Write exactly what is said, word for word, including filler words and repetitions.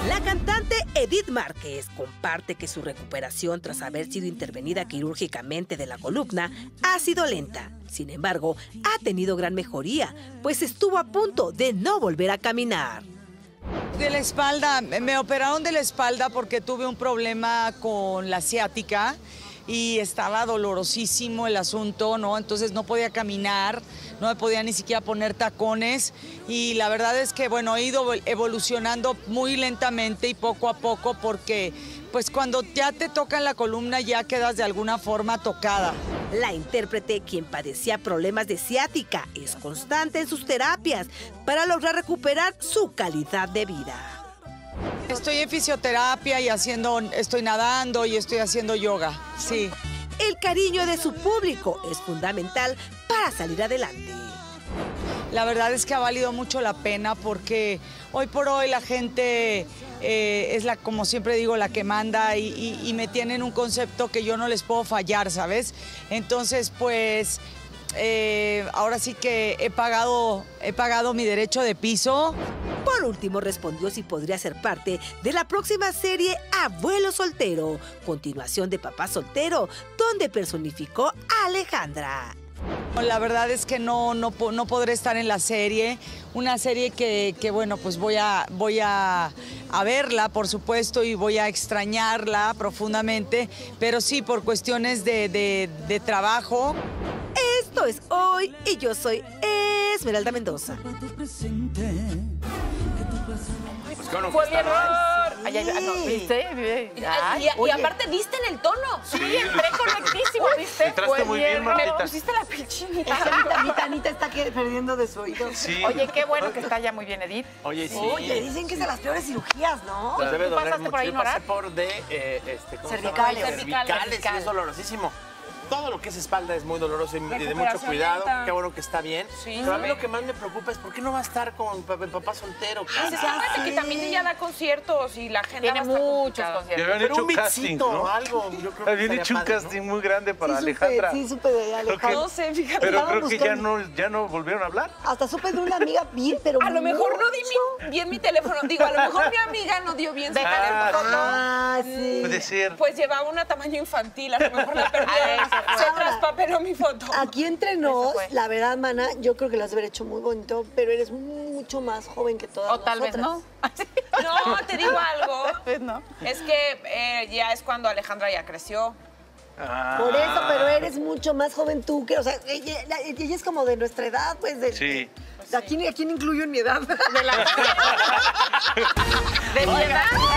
La cantante Edith Márquez comparte que su recuperación tras haber sido intervenida quirúrgicamente de la columna ha sido lenta. Sin embargo, ha tenido gran mejoría, pues estuvo a punto de no volver a caminar. De la espalda, me operaron de la espalda porque tuve un problema con la ciática y estaba dolorosísimo el asunto, ¿no? Entonces no podía caminar, no me podía ni siquiera poner tacones y la verdad es que, bueno, he ido evolucionando muy lentamente y poco a poco porque, pues, cuando ya te tocan la columna ya quedas de alguna forma tocada. La intérprete, quien padecía problemas de ciática, es constante en sus terapias para lograr recuperar su calidad de vida. Estoy en fisioterapia y haciendo, estoy nadando y estoy haciendo yoga, sí. El cariño de su público es fundamental para salir adelante. La verdad es que ha valido mucho la pena porque hoy por hoy la gente eh, es la, como siempre digo, la que manda y, y, y me tienen un concepto que yo no les puedo fallar, ¿sabes? Entonces, pues, eh, ahora sí que he pagado, he pagado mi derecho de piso. Por último, respondió si podría ser parte de la próxima serie Abuelo Soltero, continuación de Papá Soltero, donde personificó a Alejandra. La verdad es que no, no, no podré estar en la serie, una serie que, que bueno, pues voy, a, voy a, a verla, por supuesto, y voy a extrañarla profundamente, pero sí, por cuestiones de, de, de trabajo. Esto es Hoy y yo soy Esmeralda Mendoza. Fue mi error. Ay, ay, ay, no, ¿viste? Ay, y, y, y aparte diste en el tono. Sí, entré correctísimo, ¿viste? Entraste muy bien, Martita. Me pusiste la piel chinita. Anita, Anita está perdiendo de su oído. Sí. Oye, qué bueno que está ya muy bien, Edith. Oye, sí. Oye, dicen que es de las peores cirugías, ¿no? Pues debe ¿Tú doler pasaste mucho. por ahí, Yo Nora? pasé por de, eh, este, ¿cómo se llama? Cervicales. Cervicales, Cervical. sí, es dolorosísimo. Todo lo que es espalda es muy doloroso y, y de mucho Recuperación cuidado. lenta. Qué bueno que está bien. Sí. Pero a mí lo que más me preocupa es por qué no va a estar con pa- papá soltero. Pues es que cara? fíjate que también ella da conciertos y la agenda Tiene va a estar muchos complicada. conciertos. Pero habían hecho un un casting, beatcito ¿no? o algo. Yo creo que Habían estaría hecho un padre, ¿no? casting muy grande para Sí, Alejandra. Supe, sí, supe de Alejandra. No sé, fíjate. Pero Estaban creo que ya buscando- no, ya no volvieron a hablar. Hasta supe de una amiga bien, pero A lo mejor no di mucho. mi- bien mi teléfono. Digo, a lo mejor mi amiga no dio bien su Ah, teléfono. Ah, sí. Puede ser. Pues llevaba un tamaño infantil, a lo mejor la perdió. Ah, eso fue. Se traspapeló mi foto. Aquí entre Eso nos, fue. la verdad, mana, yo creo que lo has de haber hecho muy bonito, pero eres mucho más joven que todas O tal vez nosotras. no. No, te digo algo. Tal vez no. Es que eh, ya es cuando Alejandra ya creció. Ah. Por eso, pero eres mucho más joven tú que, o sea, ella, la- ella es como de nuestra edad, pues. De, Sí. ¿A quién, ¿A quién incluyo en mi edad? De la... De mi edad.